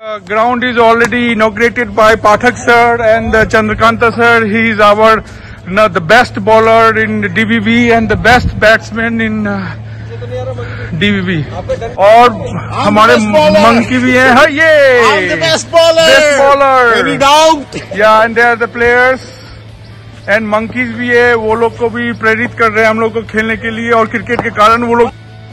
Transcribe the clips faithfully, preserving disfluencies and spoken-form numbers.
Uh, ground is already inaugurated by Pathak sir and uh, Chandrakanta sir. He is our you know, the best bowler in D V V and the best batsman in uh, D V V. और हमारे monkey भी हैं. हाँ ये I'm the best bowler. Best bowler. Any doubt? Yeah, and they are the players. And monkeys भी है. वो लोग को भी प्रेरित कर रहे हैं हम लोग को खेलने के लिए और क्रिकेट के कारण वो लोग.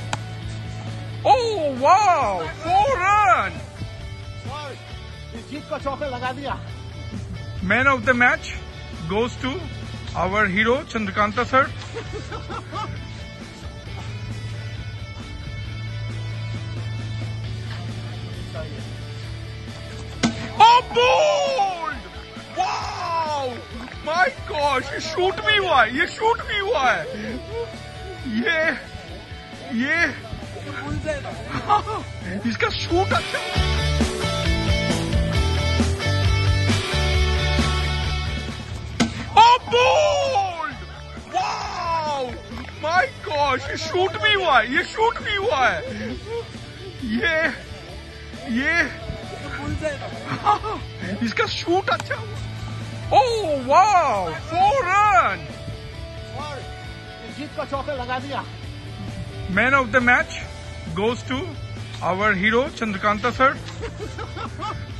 Oh wow! Four run. जीत का चौका लगा दिया. Man of the match goes to our hero Chandrakanta sir. Oh, bold! Wow! My gosh, ये शूट भी हुआ है, ये शूट भी हुआ है. ये ये इसका शूट अच्छा. Oh, bold! Wow! My gosh, ये शूट भी हुआ है, ये शूट भी हुआ है. ये ये इसका शूट अच्छा हुआ. Oh wow! Four run. जीत का चौका लगा दिया. Man of the match goes to our hero Chandrakanta sir.